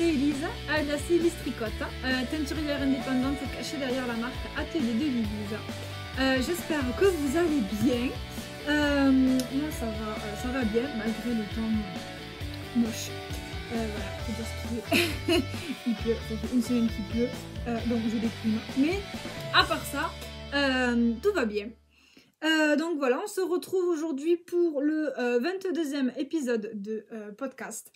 c'est Elise, alias Elise Tricotte, teinturière indépendante cachée derrière la marque Atelier de Lise. J'espère que vous allez bien. Moi ça va bien malgré le temps moche. Voilà, faut dire ce qu'il est. Il pleut, ça fait une semaine qu'il pleut, donc je déprime. Mais à part ça, tout va bien. Donc voilà, on se retrouve aujourd'hui pour le 22e épisode de podcast.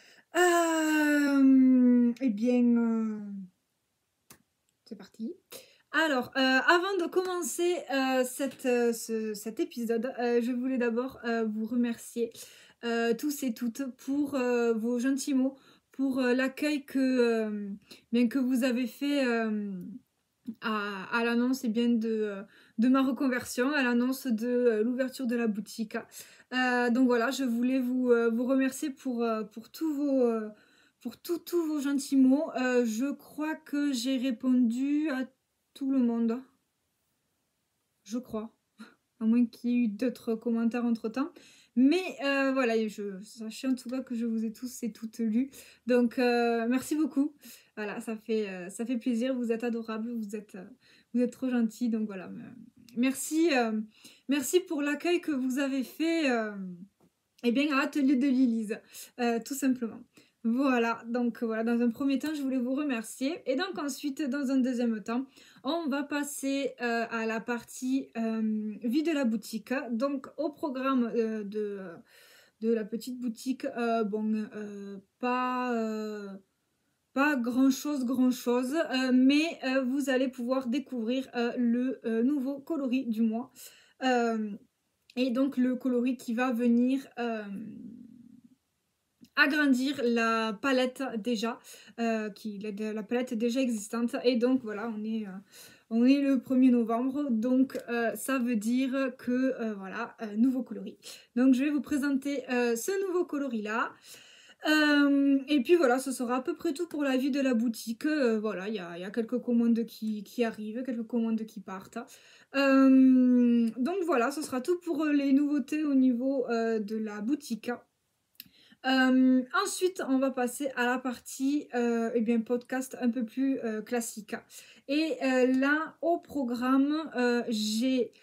Eh bien, c'est parti. Alors, avant de commencer cet épisode, je voulais d'abord vous remercier tous et toutes pour vos gentils mots, pour l'accueil que vous avez fait à l'annonce de ma reconversion, à l'annonce de l'ouverture de la boutique. Donc voilà, je voulais vous remercier pour tous vos gentils mots. Je crois que j'ai répondu à tout le monde. Je crois. À moins qu'il y ait eu d'autres commentaires entre-temps. Mais voilà, sachez en tout cas que je vous ai tous et toutes lus. Donc merci beaucoup. Voilà, ça fait plaisir. Vous êtes adorables, vous êtes trop gentils. Donc voilà, merci pour l'accueil que vous avez fait eh bien, à Atelier de Lise, tout simplement. Voilà, donc voilà, dans un premier temps, je voulais vous remercier. Et donc ensuite, dans un deuxième temps, on va passer à la partie vie de la boutique. Donc au programme de la petite boutique, pas grand chose, mais vous allez pouvoir découvrir le nouveau coloris du mois. Et donc le coloris qui va venir agrandir la palette déjà, la palette déjà existante. Et donc voilà, on est le 1er novembre, donc ça veut dire que voilà, nouveau coloris. Donc je vais vous présenter ce nouveau coloris là. Et puis voilà, ce sera à peu près tout pour la vie de la boutique. Voilà, il y a quelques commandes qui arrivent, quelques commandes qui partent. Donc voilà, ce sera tout pour les nouveautés au niveau de la boutique. Ensuite, on va passer à la partie podcast un peu plus classique. Et là, au programme, j'ai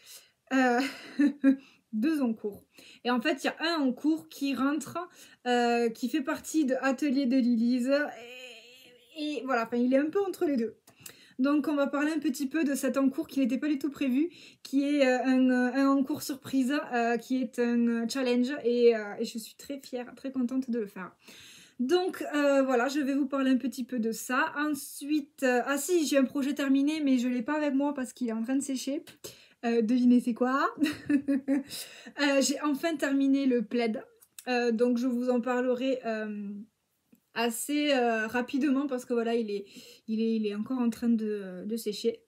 2 en cours. Et en fait, il y a un en cours qui rentre, qui fait partie de Atelier de Lise. Et voilà, enfin, il est un peu entre les deux. Donc on va parler un petit peu de cet encours qui n'était pas du tout prévu, qui est un encours surprise, qui est un challenge et je suis très fière, très contente de le faire. Donc voilà, je vais vous parler un petit peu de ça. Ensuite, ah si, j'ai un projet terminé mais je ne l'ai pas avec moi parce qu'il est en train de sécher. Devinez c'est quoi. J'ai enfin terminé le plaid, donc je vous en parlerai assez rapidement parce que voilà, il est encore en train de sécher.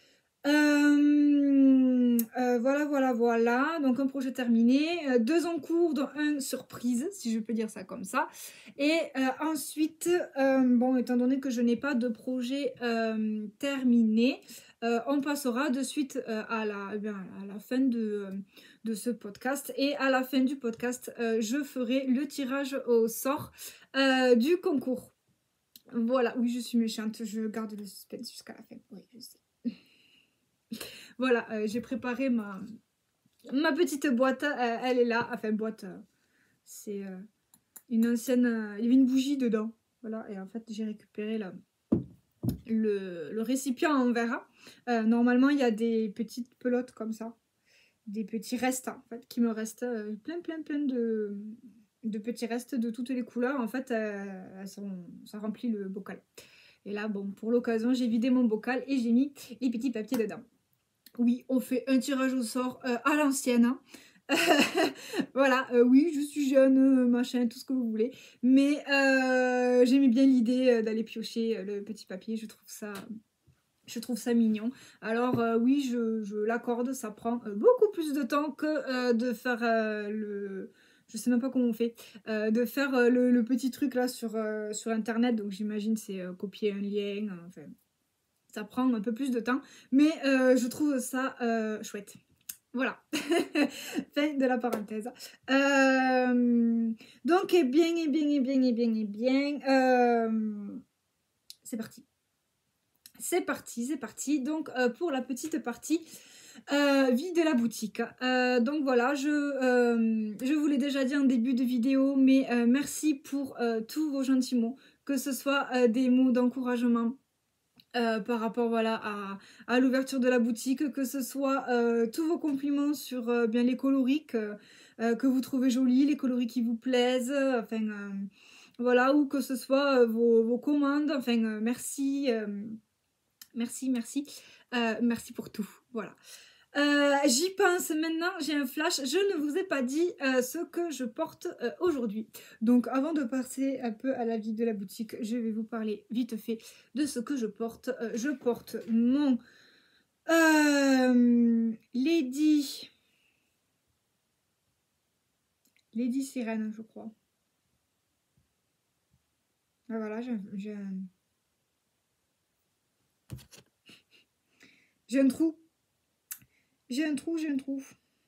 Voilà, donc un projet terminé, 2 en cours dont un surprise, si je peux dire ça comme ça. Et ensuite, étant donné que je n'ai pas de projet terminé, on passera de suite à la fin de ce podcast. Et à la fin du podcast, je ferai le tirage au sort du concours. Voilà, oui, je suis méchante, je garde le suspense jusqu'à la fin. Oui, je sais. Voilà, j'ai préparé ma petite boîte, elle est là. Enfin, boîte, c'est une ancienne... il y avait une bougie dedans. Voilà, et en fait, j'ai récupéré le récipient en verre. Normalement, il y a des petites pelotes comme ça. Des petits restes, en fait, qui me restent. Plein de petits restes de toutes les couleurs. En fait, ça remplit le bocal. Et là, bon, pour l'occasion, j'ai vidé mon bocal et j'ai mis les petits papiers dedans. Oui, on fait un tirage au sort à l'ancienne. Voilà, oui, je suis jeune, machin, tout ce que vous voulez. Mais j'aimais bien l'idée d'aller piocher le petit papier. Je trouve ça mignon. Alors oui, je l'accorde, ça prend beaucoup plus de temps que de faire je sais même pas comment on fait, de faire le petit truc là sur internet. Donc j'imagine c'est copier un lien, enfin... Ça prend un peu plus de temps, mais je trouve ça chouette. Voilà, fin de la parenthèse. Donc, c'est parti. C'est parti, c'est parti. Donc, pour la petite partie vie de la boutique. Donc voilà, je vous l'ai déjà dit en début de vidéo, mais merci pour tous vos gentils mots, que ce soit des mots d'encouragement par rapport voilà, à l'ouverture de la boutique, que ce soit tous vos compliments sur bien les coloris que vous trouvez jolis, les coloris qui vous plaisent, enfin voilà, ou que ce soit vos commandes, enfin merci. Merci, merci. Merci pour tout. Voilà. J'y pense maintenant, j'ai un flash. Je ne vous ai pas dit ce que je porte aujourd'hui. Donc avant de passer un peu à la vie de la boutique, je vais vous parler vite fait de ce que je porte. Je porte mon Lady Sirène, je crois. Ah, voilà, j'ai un trou. J'ai un trou.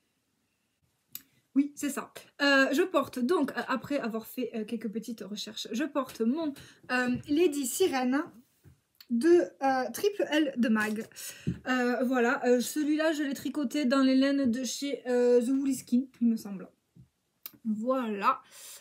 Oui, c'est ça. Je porte donc, après avoir fait quelques petites recherches, je porte mon Lady Sirène de Triple L de Mag. Voilà, celui-là, je l'ai tricoté dans les laines de chez The Woolly Skin, il me semble. Voilà.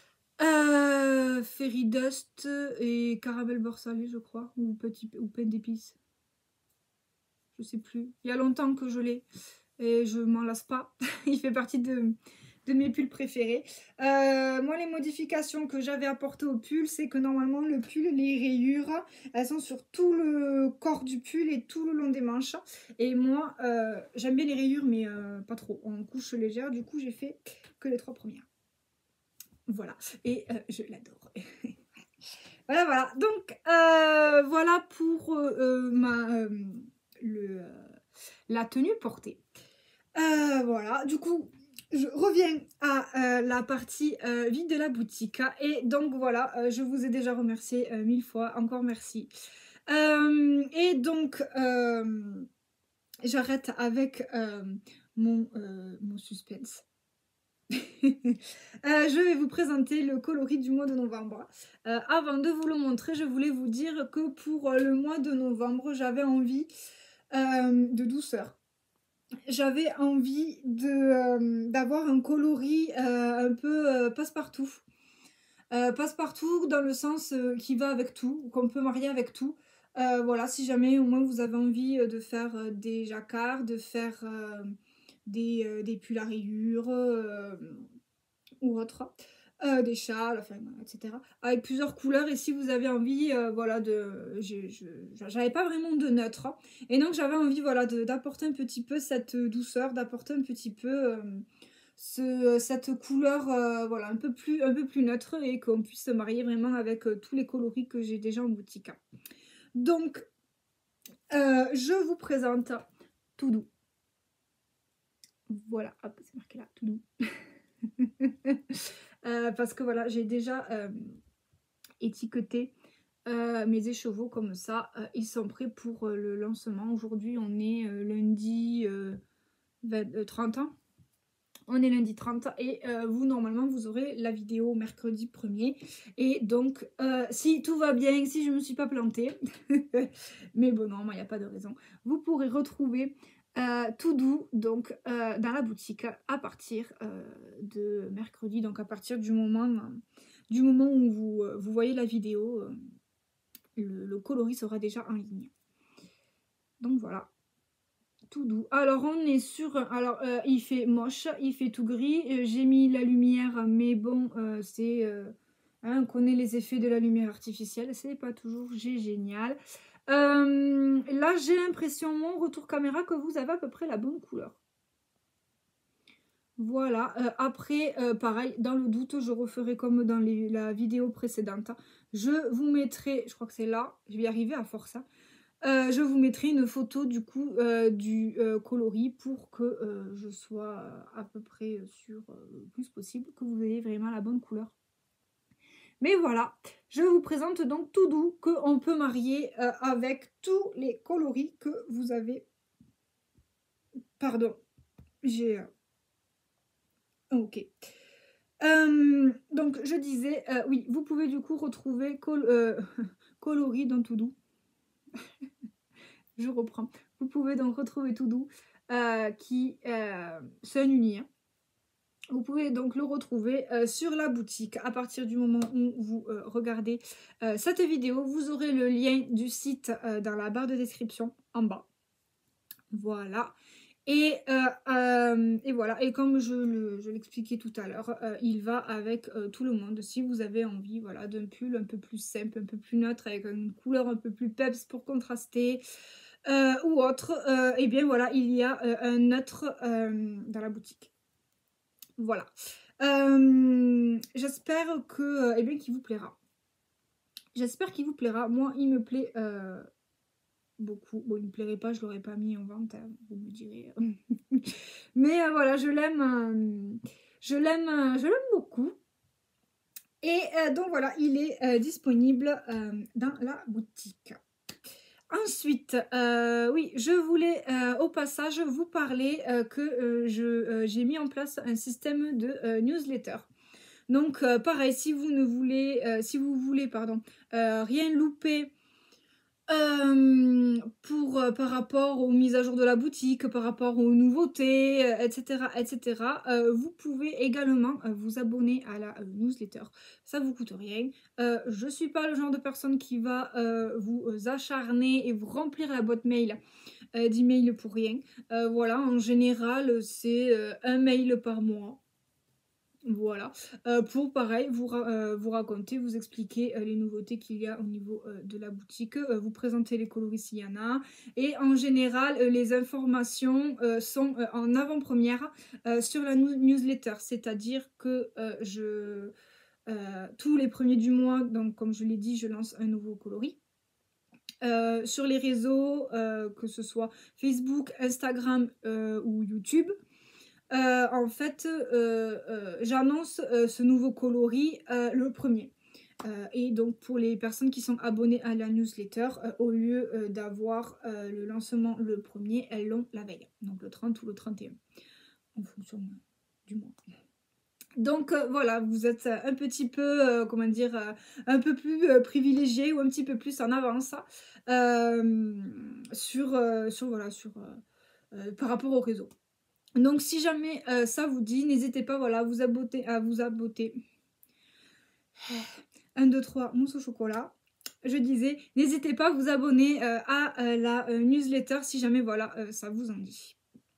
Fairy Dust et Caramel Beurre Salé, je crois, ou pain d'épices. Je sais plus. Il y a longtemps que je l'ai et je m'en lasse pas. Il fait partie de mes pulls préférés. Moi, les modifications que j'avais apportées au pull, c'est que normalement, le pull, les rayures, elles sont sur tout le corps du pull et tout le long des manches. Et moi, j'aime bien les rayures, mais pas trop. En couche légère, du coup, j'ai fait que les 3 premières. Voilà. Et je l'adore. Voilà, voilà. Donc, voilà pour la tenue portée. Voilà, du coup, je reviens à la partie vie de la boutique. Et donc voilà, je vous ai déjà remercié 1000 fois, encore merci. Et donc, j'arrête avec mon suspense. Je vais vous présenter le coloris du mois de novembre. Avant de vous le montrer, je voulais vous dire que pour le mois de novembre, j'avais envie de douceur. J'avais envie d'avoir un coloris un peu passe-partout. Passe-partout dans le sens qui va avec tout, qu'on peut marier avec tout. Voilà, si jamais au moins vous avez envie de faire des jacquards, de faire des pulls à rayures ou autre, des châles, enfin, etc. Avec plusieurs couleurs. Et si vous avez envie, voilà, j'avais pas vraiment de neutre. Et donc j'avais envie, voilà, d'apporter un petit peu cette douceur, d'apporter un petit peu cette couleur, voilà, un peu plus neutre et qu'on puisse se marier vraiment avec tous les coloris que j'ai déjà en boutique. Donc, je vous présente Tout Doux. Voilà, hop, c'est marqué là, Tout Doux. Parce que voilà, j'ai déjà étiqueté mes écheveaux comme ça. Ils sont prêts pour le lancement. Aujourd'hui, on est lundi 30 ans. On est lundi 30 et vous, normalement, vous aurez la vidéo mercredi 1er. Et donc, si tout va bien, si je ne me suis pas plantée, mais bon, non, il n'y a pas de raison, vous pourrez retrouver Tout Doux donc, dans la boutique à partir de mercredi. Donc, à partir du moment où vous voyez la vidéo, le coloris sera déjà en ligne. Donc, voilà. Tout doux. Alors on est sur... Alors il fait moche, il fait tout gris. J'ai mis la lumière, mais bon, c'est... on connaît les effets de la lumière artificielle. C'est pas toujours génial. Là, j'ai l'impression, mon retour caméra, que vous avez à peu près la bonne couleur. Voilà. Après, pareil, dans le doute, je referai comme dans la vidéo précédente. Je vous mettrai... Je crois que c'est là. Je vais y arriver à force. Je vous mettrai une photo du coup du coloris pour que je sois à peu près sûre le plus possible que vous ayez vraiment la bonne couleur. Mais voilà, je vous présente donc Tout Doux qu'on peut marier avec tous les coloris que vous avez. Pardon, j'ai... Ok. Donc je disais, oui, vous pouvez du coup retrouver coloris dans Tout Doux. Je reprends. Vous pouvez donc retrouver Todo qui c'est un uni. Hein. Vous pouvez donc le retrouver sur la boutique. À partir du moment où vous regardez cette vidéo, vous aurez le lien du site dans la barre de description en bas. Voilà. Et voilà. Et comme je l'expliquais tout à l'heure, il va avec tout le monde. Si vous avez envie voilà, d'un pull un peu plus simple, un peu plus neutre, avec une couleur un peu plus peps pour contraster ou autre, et bien voilà, il y a un neutre dans la boutique. Voilà. J'espère que, eh bien, qu'il vous plaira. J'espère qu'il vous plaira. Moi, il me plaît beaucoup. Bon, il me plairait pas, je l'aurais pas mis en vente, hein, vous me direz. Mais voilà, je l'aime beaucoup. Et donc voilà, il est disponible dans la boutique. Ensuite, oui, je voulais au passage vous parler que j'ai mis en place un système de newsletter. Donc pareil, si vous voulez rien louper par rapport aux mises à jour de la boutique, par rapport aux nouveautés, etc., vous pouvez également vous abonner à la newsletter. Ça vous coûte rien. Je suis pas le genre de personne qui va vous acharner et vous remplir la boîte mail d'emails pour rien. Voilà, en général, c'est un mail par mois. Voilà, pour pareil, vous raconter, vous expliquer les nouveautés qu'il y a au niveau de la boutique, vous présenter les coloris s'il y en a, et en général, les informations sont en avant-première sur la newsletter, c'est-à-dire que tous les premiers du mois, donc comme je l'ai dit, je lance un nouveau coloris. Sur les réseaux, que ce soit Facebook, Instagram ou YouTube. En fait, j'annonce ce nouveau coloris le premier. Et donc pour les personnes qui sont abonnées à la newsletter, au lieu d'avoir le lancement le premier, elles l'ont la veille, donc le 30 ou le 31, en fonction du mois. Donc voilà, vous êtes un petit peu, comment dire, un peu plus privilégié ou un petit peu plus en avance par rapport au réseau. Donc si jamais ça vous dit, n'hésitez pas voilà, à vous abonner. 1, 2, 3, mousse au chocolat. Je disais, n'hésitez pas à vous abonner à la newsletter si jamais voilà, ça vous en dit.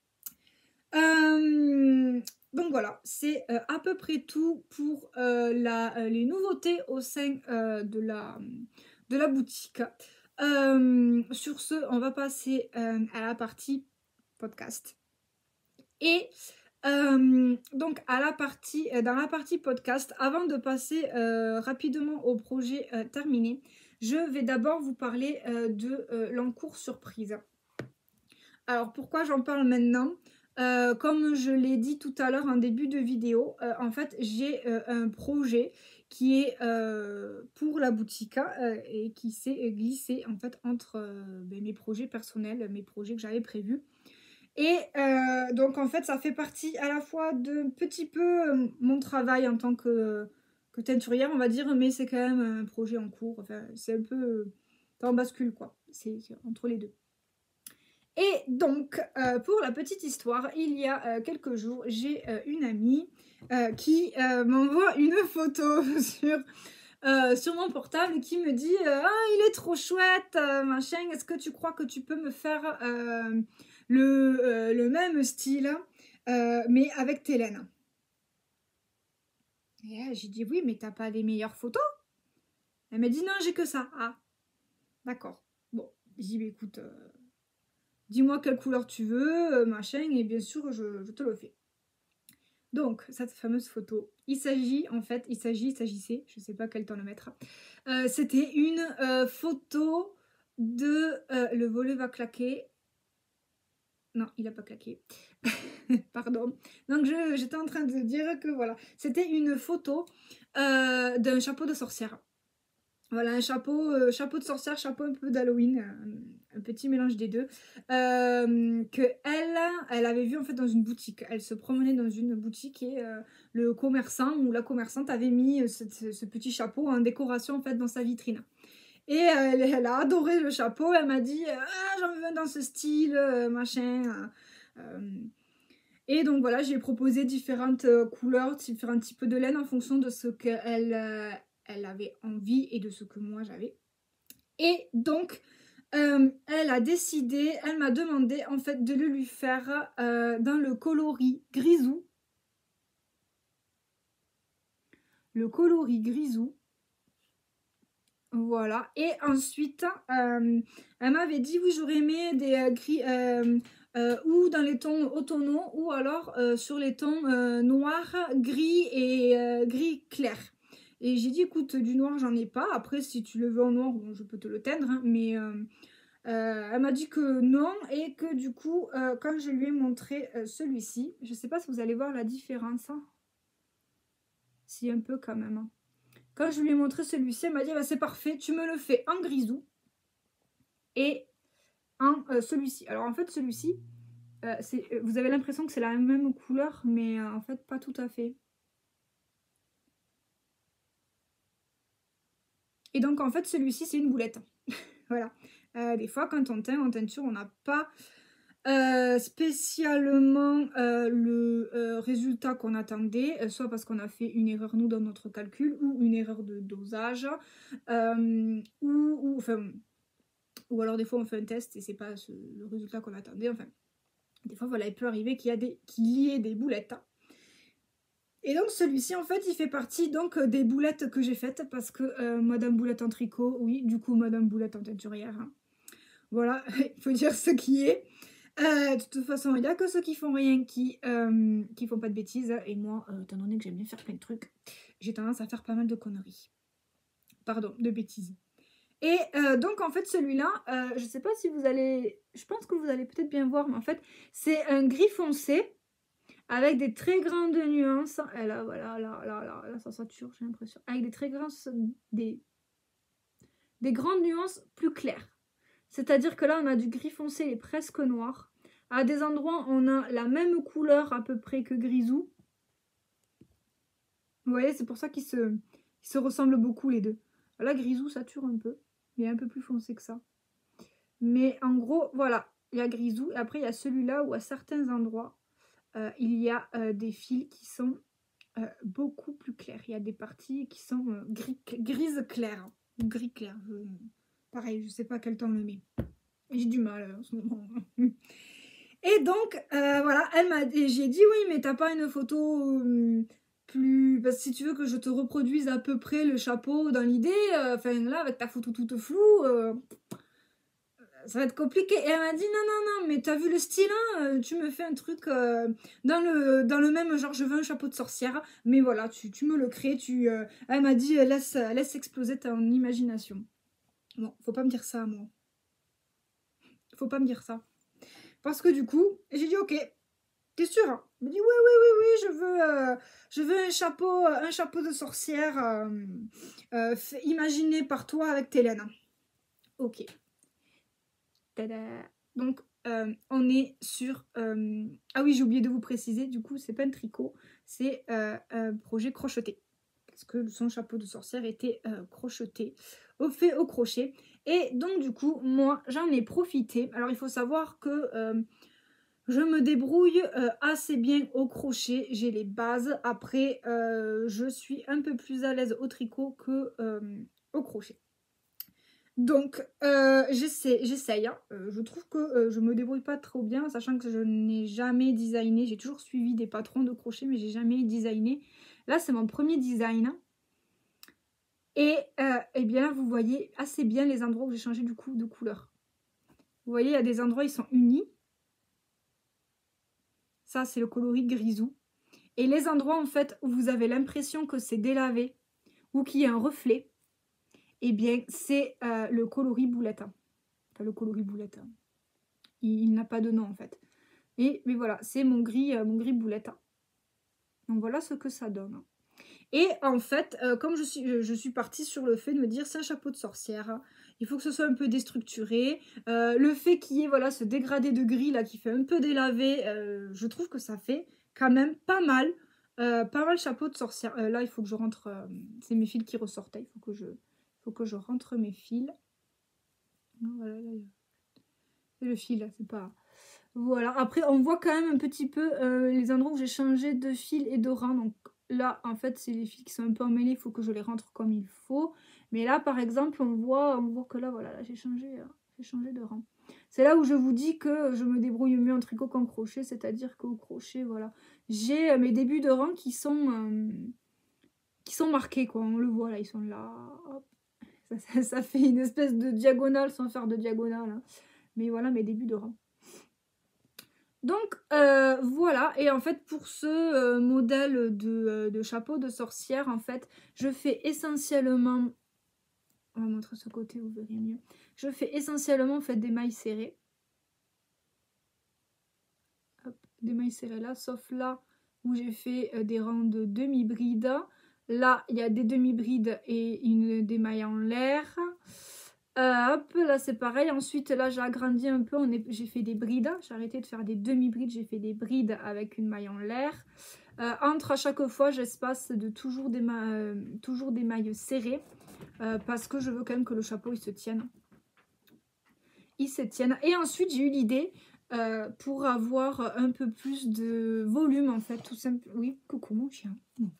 Donc voilà, c'est à peu près tout pour les nouveautés au sein de la boutique. Sur ce, on va passer à la partie podcast. Et donc dans la partie podcast, avant de passer rapidement au projet terminé, je vais d'abord vous parler de l'encours surprise. Alors pourquoi j'en parle maintenant? Comme je l'ai dit tout à l'heure en début de vidéo, en fait j'ai un projet qui est pour la boutique et qui s'est glissé en fait entre mes projets personnels, mes projets que j'avais prévus. Et donc en fait ça fait partie à la fois de petit peu mon travail en tant que teinturière on va dire, mais c'est quand même un projet en cours, enfin c'est un peu en bascule quoi, c'est entre les deux. Et donc pour la petite histoire, il y a quelques jours j'ai une amie qui m'envoie une photo sur mon portable qui me dit ah il est trop chouette machin, est-ce que tu crois que tu peux me faire le même style mais avec tes laines? Et j'ai dit oui mais t'as pas des meilleures photos? Elle m'a dit non j'ai que ça. Ah d'accord, bon j'ai dit bah, écoute dis-moi quelle couleur tu veux machin et bien sûr je te le fais. Donc, cette fameuse photo, il s'agissait, je ne sais pas quel temps le mettre, c'était une photo de le volet va claquer. Non, il n'a pas claqué. Pardon. Donc, j'étais en train de dire que voilà, c'était une photo d'un chapeau de sorcière. Voilà, un chapeau de sorcière, chapeau un peu d'Halloween, un petit mélange des deux, que elle avait vu en fait dans une boutique. Elle se promenait dans une boutique et le commerçant ou la commerçante avait mis ce petit chapeau en décoration en fait dans sa vitrine. Et elle a adoré le chapeau, elle m'a dit ah, j'en veux un dans ce style, machin. Et donc voilà, j'ai proposé différentes couleurs, différents types de laine en fonction de ce qu'elle elle avait envie et de ce que moi j'avais. Et donc, elle a décidé, elle m'a demandé en fait de le lui faire dans le coloris grisou. Le coloris grisou. Voilà. Et ensuite, elle m'avait dit oui, j'aurais aimé des gris ou dans les tons automnaux ou alors sur les tons noir, gris et gris clair. Et j'ai dit écoute, du noir, j'en ai pas. Après, si tu le veux en noir, bon, je peux te le teindre. Hein, mais elle m'a dit que non et que du coup, quand je lui ai montré celui-ci, je sais pas si vous allez voir la différence. Hein. Si, un peu quand même. Hein. Quand je lui ai montré celui-ci, elle m'a dit bah, c'est parfait, tu me le fais en grisou et en celui-ci. Alors en fait, celui-ci, vous avez l'impression que c'est la même couleur, mais en fait, pas tout à fait. Et donc en fait, celui-ci, c'est une boulette. Voilà. Des fois, quand on teint en teinture, on n'a pas spécialement le résultat qu'on attendait, soit parce qu'on a fait une erreur nous dans notre calcul ou une erreur de dosage ou alors des fois on fait un test et c'est pas le résultat qu'on attendait. Enfin, des fois voilà, il peut arriver qu'il y ait des boulettes. Et donc celui-ci en fait il fait partie donc des boulettes que j'ai faites parce que Madame Boulette en tricot, oui, du coup Madame Boulette en teinturière. Hein. Voilà, il faut dire ce qui est. De toute façon, il n'y a que ceux qui font rien qui font pas de bêtises. Et moi, étant donné que j'aime bien faire plein de trucs, j'ai tendance à faire pas mal de conneries. Pardon, de bêtises. Et donc, en fait, celui-là, je sais pas si vous allez... Je pense que vous allez peut-être bien voir, mais en fait, c'est un gris foncé avec des très grandes nuances. Et là, voilà, là, ça sature, j'ai l'impression. Avec des très grandes... Des grandes nuances plus claires. C'est-à-dire que là, on a du gris foncé et presque noir. À des endroits, on a la même couleur à peu près que grisou. Vous voyez, c'est pour ça qu'ils se ressemblent beaucoup les deux. Là, grisou sature un peu. Il est un peu plus foncé que ça. Mais en gros, voilà, il y a grisou. Et après, il y a celui-là où à certains endroits, il y a des fils qui sont beaucoup plus clairs. Il y a des parties qui sont grises claires. Ou gris clair. Pareil, je ne sais pas quel temps on le met. J'ai du mal en ce moment. Et donc, voilà, j'ai dit oui, mais t'as pas une photo plus... Parce que si tu veux que je te reproduise à peu près le chapeau dans l'idée, enfin là, avec ta photo toute floue, ça va être compliqué. Et elle m'a dit non, mais t'as vu le style, hein, tu me fais un truc dans le même genre, je veux un chapeau de sorcière, mais voilà, tu me le crées, elle m'a dit laisse exploser ton imagination. Bon, faut pas me dire ça, moi. Faut pas me dire ça. Parce que du coup, j'ai dit ok, t'es sûr? Hein. Elle me dit oui, je veux un chapeau de sorcière imaginé par toi avec tes laines. Ok. Tada. Donc on est sur... Ah oui, j'ai oublié de vous préciser, du coup c'est pas un tricot, c'est un projet crocheté. Parce que son chapeau de sorcière était crocheté, fait au crochet. Et donc du coup, moi j'en ai profité. Alors il faut savoir que... je me débrouille assez bien au crochet, j'ai les bases. Après, je suis un peu plus à l'aise au tricot que au crochet. Donc, j'essaye. Hein. Je trouve que je me débrouille pas trop bien, sachant que je n'ai jamais designé. J'ai toujours suivi des patrons de crochet, mais j'ai jamais designé. Là, c'est mon premier design. Et eh bien, vous voyez assez bien les endroits où j'ai changé du coup de couleur. Vous voyez, il y a des endroits, ils sont unis. Ça, c'est le coloris grisou. Et les endroits, en fait, où vous avez l'impression que c'est délavé ou qu'il y a un reflet, eh bien, c'est le coloris boulette. Enfin, le coloris boulette. Il n'a pas de nom, en fait. Mais voilà, c'est mon gris boulette. Donc, voilà ce que ça donne. Et en fait, comme je suis partie sur le fait de me dire, c'est un chapeau de sorcière. Il faut que ce soit un peu déstructuré. Le fait qu'il y ait voilà, ce dégradé de gris là qui fait un peu délavé, je trouve que ça fait quand même pas mal. Pas mal chapeau de sorcière. Là, il faut que je rentre. C'est mes fils qui ressortaient. Il faut faut que je rentre mes fils. Voilà, là, c'est le fil, là, c'est pas... Voilà, après on voit quand même un petit peu les endroits où j'ai changé de fil et de rang. Donc là, en fait, c'est les fils qui sont un peu emmêlés, il faut que je les rentre comme il faut. Mais là, par exemple, on voit que là, voilà, là, j'ai changé de rang. C'est là où je vous dis que je me débrouille mieux en tricot qu'en crochet, c'est-à-dire qu'au crochet, voilà, j'ai mes débuts de rang qui sont marqués, quoi. On le voit, là, ils sont là, hop. Ça fait une espèce de diagonale sans faire de diagonale, hein. Mais voilà mes débuts de rang. Donc voilà, et en fait pour ce modèle de chapeau de sorcière, en fait, je fais essentiellement, on va montrer ce côté, vous verrez mieux, je fais essentiellement en fait des mailles serrées. Hop, des mailles serrées là, sauf là où j'ai fait des rangs de demi-brides. Là, il y a des demi-brides et des mailles en l'air. Hop, là c'est pareil. Ensuite, là j'ai agrandi un peu. J'ai fait des brides. J'ai arrêté de faire des demi-brides. J'ai fait des brides avec une maille en l'air. Entre à chaque fois, j'espace toujours des mailles serrées. Parce que je veux quand même que le chapeau il se tienne. Et ensuite, j'ai eu l'idée pour avoir un peu plus de volume en fait. Tout simple. Oui, coucou mon chien.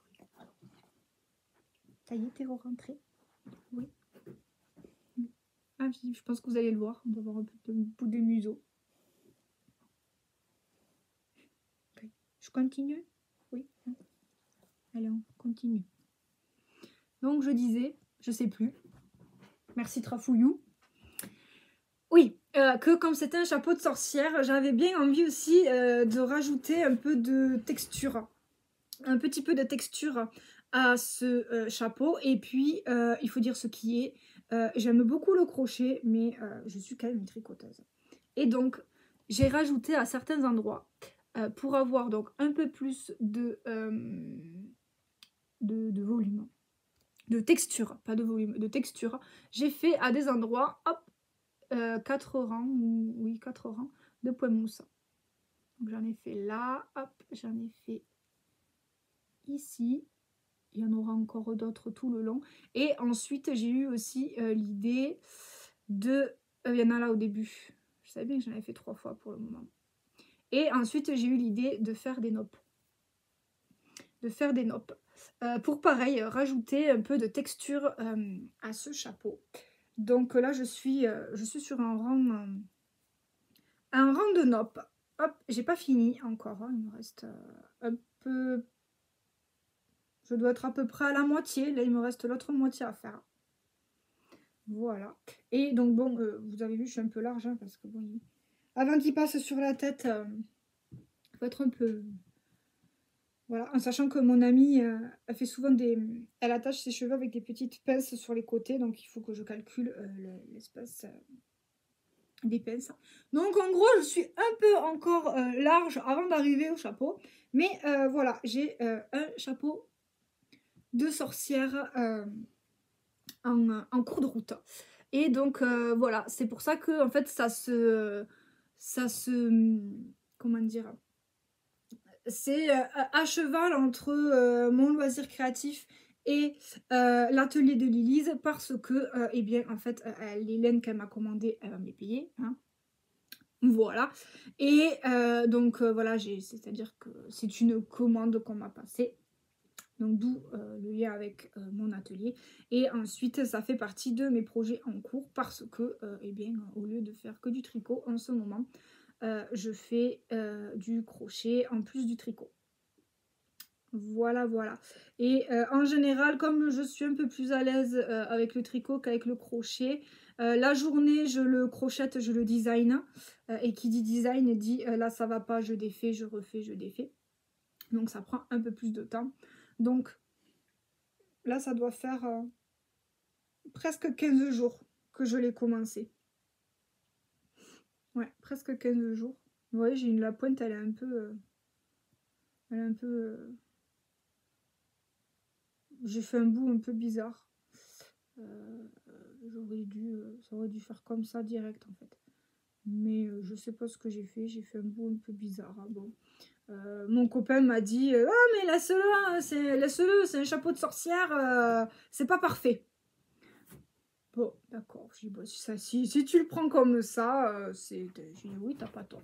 Ça y est, t'es rentré. Oui. Ah, je pense que vous allez le voir. On va avoir un peu de bout de museau. Okay. Je continue? Oui. Allez, on continue. Donc, je disais, je sais plus. Merci Trafouillou. Oui, que comme c'était un chapeau de sorcière, j'avais bien envie aussi de rajouter un peu de texture. Un petit peu de texture à ce chapeau. Et puis, il faut dire ce qui est. J'aime beaucoup le crochet, mais je suis quand même une tricoteuse. Et donc, j'ai rajouté à certains endroits, pour avoir donc un peu plus de volume, de texture, pas de volume, de texture. J'ai fait à des endroits, hop, 4 rangs, oui, 4 rangs de points mousse. Donc j'en ai fait là, hop, j'en ai fait ici. Il y en aura encore d'autres tout le long. Et ensuite, j'ai eu aussi l'idée de... il y en a là au début. Je savais bien que j'en avais fait 3 fois pour le moment. Et ensuite, j'ai eu l'idée de faire des noppes. Pour pareil, rajouter un peu de texture à ce chapeau. Donc là, je suis sur un rang de noppes. Hop, j'ai pas fini encore. Hein, il me reste un peu... Je dois être à peu près à la moitié. Là, il me reste l'autre moitié à faire. Voilà. Et donc, bon, vous avez vu, je suis un peu large. Hein, parce que, bon, avant qu'il passe sur la tête, il faut être un peu... Voilà, en sachant que mon amie elle fait souvent elle attache ses cheveux avec des petites pinces sur les côtés. Donc, il faut que je calcule l'espace des pinces. Donc, en gros, je suis un peu encore large avant d'arriver au chapeau. Mais voilà, j'ai un chapeau de sorcière en cours de route. Et donc voilà, c'est pour ça que en fait ça se comment dire, c'est à cheval entre mon loisir créatif et l'atelier de Lilise, parce que eh bien en fait les laines qu'elle m'a commandées, elle va me les payer, hein. Voilà. Et donc voilà, c'est-à-dire que c'est une commande qu'on m'a passée. Donc d'où le lien avec mon atelier. Et ensuite, ça fait partie de mes projets en cours, parce que, eh bien, au lieu de faire que du tricot en ce moment, je fais du crochet en plus du tricot. Voilà, voilà. Et en général, comme je suis un peu plus à l'aise avec le tricot qu'avec le crochet, la journée, je le crochette, je le design. Et qui dit design dit là, ça va pas, je défais, je refais, je défais. Donc ça prend un peu plus de temps. Donc là, ça doit faire presque 15 jours que je l'ai commencé. Ouais, presque 15 jours. Vous voyez, j'ai la pointe, elle est un peu... j'ai fait un bout un peu bizarre. Ça aurait dû faire comme ça direct en fait. Mais je sais pas ce que j'ai fait. J'ai fait un bout un peu bizarre. Hein. Bon. Mon copain m'a dit ah mais laisse-le, hein, laisse-le, c'est un chapeau de sorcière, c'est pas parfait. Bon, d'accord. Je dis, bon, si tu le prends comme ça, je dis, oui, t'as pas tort.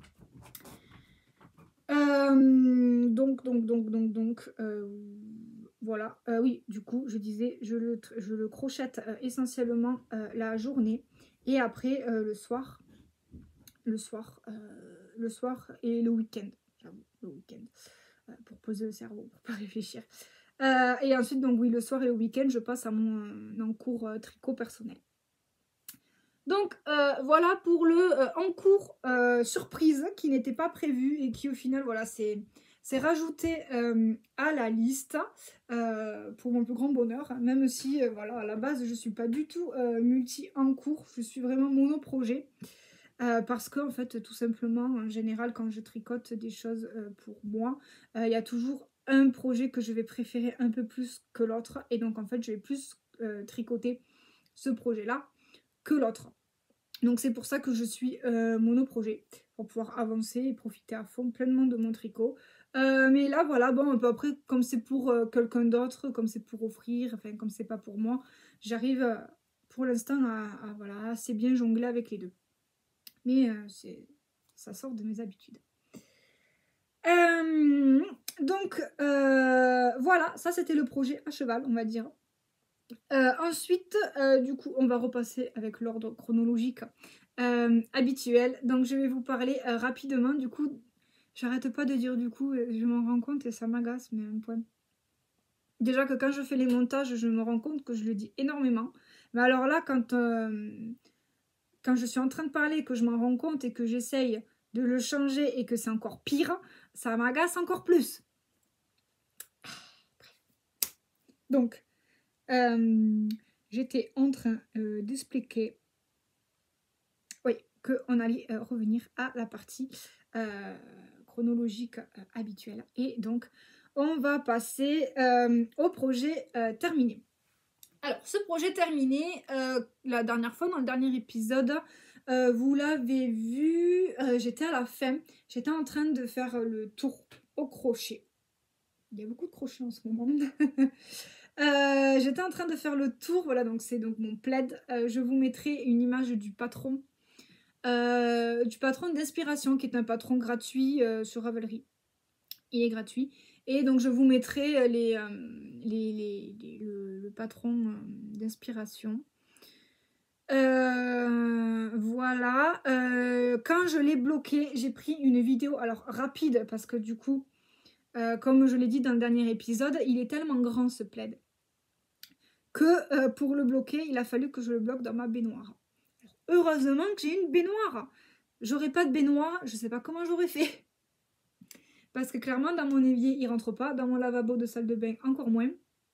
Voilà. Oui, du coup, je disais, je le crochette essentiellement la journée et après le soir. Le soir, le soir et le week-end. J'avoue, le week-end. Pour poser le cerveau, pour pas réfléchir. Et ensuite, donc oui, le soir et le week-end, je passe à mon cours tricot personnel. Donc voilà pour le en cours surprise qui n'était pas prévu et qui au final voilà c'est rajouté à la liste pour mon plus grand bonheur, même si voilà à la base je suis pas du tout multi en cours, je suis vraiment monoprojet parce que en fait tout simplement en général quand je tricote des choses pour moi il y a toujours un projet que je vais préférer un peu plus que l'autre et donc en fait je vais plus tricoter ce projet là que l'autre. Donc c'est pour ça que je suis monoprojet, pour pouvoir avancer et profiter à fond pleinement de mon tricot. Mais là voilà, bon, un peu après, comme c'est pour quelqu'un d'autre, comme c'est pour offrir, enfin comme c'est pas pour moi, j'arrive pour l'instant voilà, assez bien jongler avec les deux. Mais ça sort de mes habitudes. Donc voilà, ça c'était le projet à cheval, on va dire. Ensuite, du coup, on va repasser avec l'ordre chronologique habituel. Donc, je vais vous parler rapidement. Du coup, j'arrête pas de dire du coup, je m'en rends compte et ça m'agace, mais un point. Déjà que quand je fais les montages, je me rends compte que je le dis énormément. Mais alors là, quand je suis en train de parler, que je m'en rends compte et que j'essaye de le changer et que c'est encore pire, ça m'agace encore plus. Donc, j'étais en train d'expliquer qu'on allait revenir à la partie chronologique habituelle. Et donc, on va passer au projet terminé. Alors, ce projet terminé, la dernière fois, dans le dernier épisode, vous l'avez vu, j'étais à la fin, j'étais en train de faire le tour au crochet. Il y a beaucoup de crochets en ce moment. J'étais en train de faire le tour, voilà, donc c'est donc mon plaid. Je vous mettrai une image du patron d'inspiration qui est un patron gratuit sur Ravelry. Il est gratuit. Et donc je vous mettrai le patron d'inspiration. Voilà. Quand je l'ai bloqué, j'ai pris une vidéo, alors rapide, parce que du coup, comme je l'ai dit dans le dernier épisode, il est tellement grand ce plaid que pour le bloquer, il a fallu que je le bloque dans ma baignoire. Heureusement que j'ai une baignoire. J'aurais pas de baignoire, je sais pas comment j'aurais fait. Parce que clairement, dans mon évier, il rentre pas. Dans mon lavabo de salle de bain, encore moins.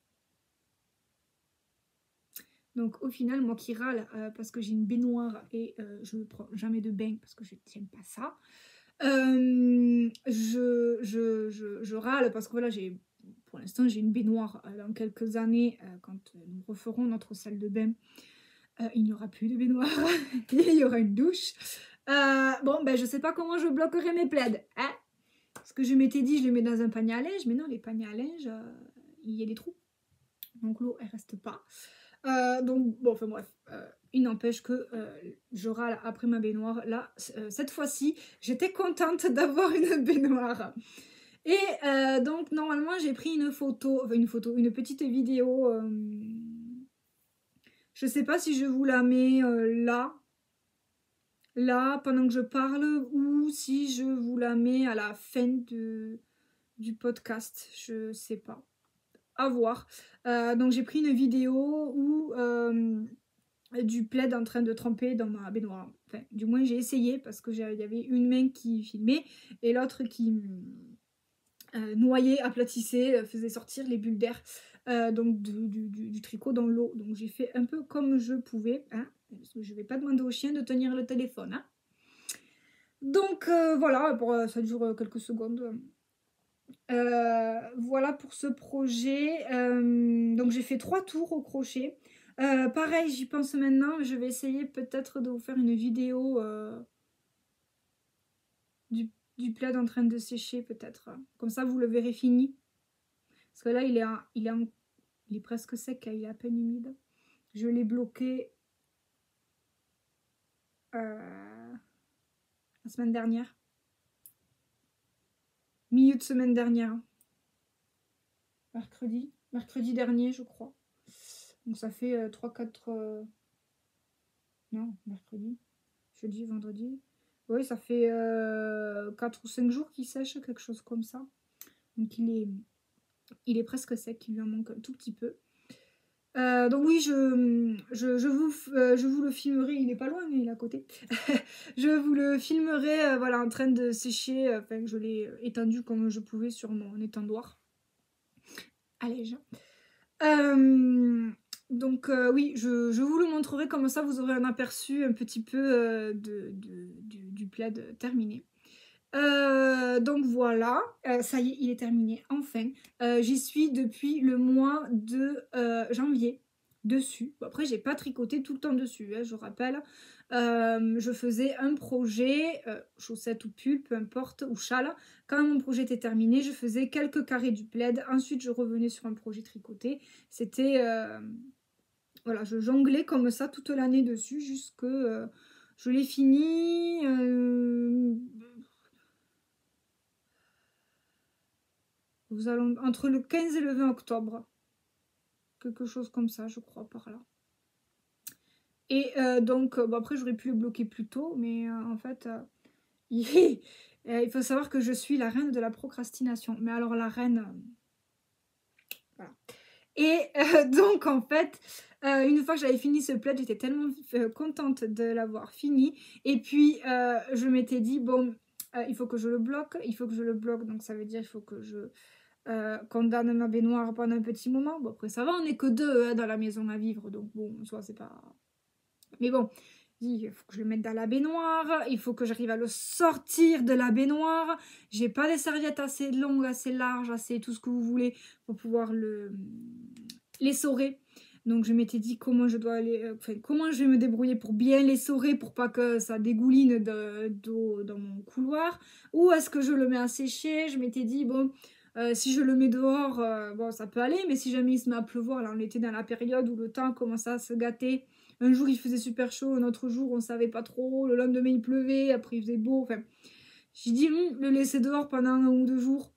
Donc au final, moi qui râle parce que j'ai une baignoire et je ne prends jamais de bain parce que je n'aime pas ça. Je râle parce que voilà, pour l'instant, j'ai une baignoire. Dans quelques années, quand nous referons notre salle de bain, il n'y aura plus de baignoire. Il y aura une douche. Bon, ben je sais pas comment je bloquerai mes plaids. Hein, parce que je m'étais dit, je les mets dans un panier à linge. Mais non, les paniers à linge, il y a des trous. Donc l'eau, elle reste pas. Donc, bon, enfin bref. Il n'empêche que je râle après ma baignoire. Là, cette fois-ci, j'étais contente d'avoir une baignoire. Et donc, normalement, j'ai pris une petite vidéo. Je sais pas si je vous la mets là, pendant que je parle, ou si je vous la mets à la fin du podcast. Je sais pas. À voir. Donc, j'ai pris une vidéo où du plaid en train de tremper dans ma baignoire. Enfin, du moins, j'ai essayé parce que il y avait une main qui filmait et l'autre qui noyait, aplatissait, faisait sortir les bulles d'air donc du tricot dans l'eau. Donc j'ai fait un peu comme je pouvais. Hein, parce que je ne vais pas demander au chien de tenir le téléphone. Hein. Donc voilà, ça dure quelques secondes. Voilà pour ce projet. Donc j'ai fait 3 tours au crochet. Pareil, j'y pense maintenant. Je vais essayer peut-être de vous faire une vidéo du plaid en train de sécher peut-être. Comme ça, vous le verrez fini. Parce que là, il est presque sec, il est à peine humide. Je l'ai bloqué la semaine dernière. Milieu de semaine dernière. Mercredi dernier, je crois. Donc ça fait 3-4... Non, mercredi, jeudi, vendredi. Oui, ça fait 4 ou 5 jours qu'il sèche, quelque chose comme ça. Donc il est presque sec, il lui en manque un tout petit peu. Donc oui, je vous le filmerai, il n'est pas loin, il est à côté. Je vous le filmerai voilà, en train de sécher, enfin je l'ai étendu comme je pouvais sur mon étendoir. Allez, donc oui, je vous le montrerai, comme ça vous aurez un aperçu un petit peu du plaid terminé. Donc voilà, ça y est, il est terminé, enfin. J'y suis depuis le mois de janvier dessus. Bon, après, j'ai pas tricoté tout le temps dessus, hein, je rappelle. Je faisais un projet, chaussette ou pull, peu importe, ou châle. Quand mon projet était terminé, je faisais quelques carrés du plaid. Ensuite, je revenais sur un projet tricoté. C'était... voilà, je jonglais comme ça toute l'année dessus, jusque... je l'ai fini... Nous allons entre le 15 et le 20 octobre. Quelque chose comme ça, je crois, par là. Et donc, bon, après, j'aurais pu le bloquer plus tôt, mais en fait, il faut savoir que je suis la reine de la procrastination. Mais alors, la reine... voilà. Et donc, en fait, une fois que j'avais fini ce plaid, j'étais tellement contente de l'avoir fini. Et puis, je m'étais dit, bon, il faut que je le bloque. Il faut que je le bloque, donc ça veut dire il faut que je... condamne ma baignoire pendant un petit moment. Bon, après, ça va, on n'est que deux dans la maison à vivre, donc bon, soit c'est pas... Mais bon, il faut que je le mette dans la baignoire, il faut que j'arrive à le sortir de la baignoire. J'ai pas des serviettes assez longues, assez larges, assez tout ce que vous voulez pour pouvoir l'essorer. Donc je m'étais dit comment je dois aller, comment je vais me débrouiller pour bien l'essorer pour pas que ça dégouline d'eau dans mon couloir. Ou est-ce que je le mets à sécher? Je m'étais dit bon, si je le mets dehors, bon ça peut aller, mais si jamais il se met à pleuvoir, là on était dans la période où le temps commençait à se gâter. Un jour il faisait super chaud, un autre jour on savait pas trop, le lendemain il pleuvait, après il faisait beau, enfin j'ai dit le laisser dehors pendant 1 ou 2 jours.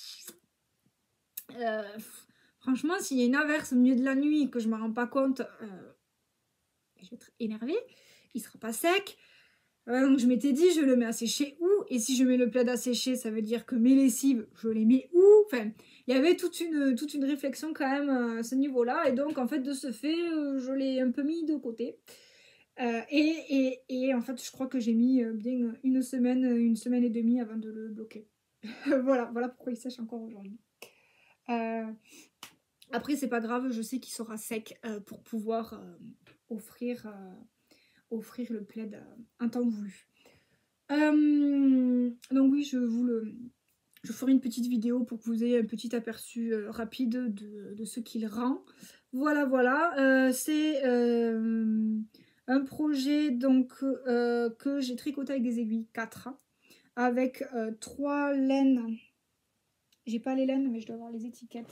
Franchement, s'il y a une averse au milieu de la nuit que je ne me rends pas compte, je vais être énervée, il sera pas sec. Donc je m'étais dit, je le mets à sécher où? Et si je mets le plaid à sécher, ça veut dire que mes lessives, je les mets où? Enfin, il y avait toute une réflexion quand même à ce niveau-là. Et donc, en fait, de ce fait, je l'ai un peu mis de côté. Et en fait, je crois que j'ai mis bien une semaine et demie avant de le bloquer. Voilà pourquoi il sèche encore aujourd'hui. Après, c'est pas grave, je sais qu'il sera sec pour pouvoir offrir le plaid un temps voulu. Donc oui, je ferai une petite vidéo pour que vous ayez un petit aperçu rapide de ce qu'il rend. Voilà. C'est un projet donc que j'ai tricoté avec des aiguilles 4 avec 3 laines. J'ai pas les laines, mais je dois avoir les étiquettes.